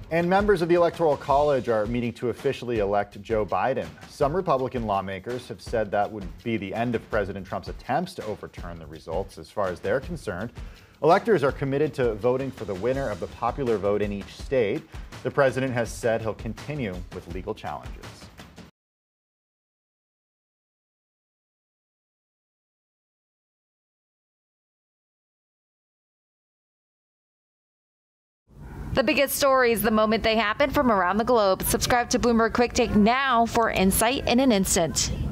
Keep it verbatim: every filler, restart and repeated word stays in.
And members of the Electoral College are meeting to officially elect Joe Biden. Some Republican lawmakers have said that would be the end of President Trump's attempts to overturn the results. As far as they're concerned, electors are committed to voting for the winner of the popular vote in each state. The president has said he'll continue with legal challenges. The biggest stories the moment they happen from around the globe. Subscribe to Bloomberg Quick Take now for insight in an instant.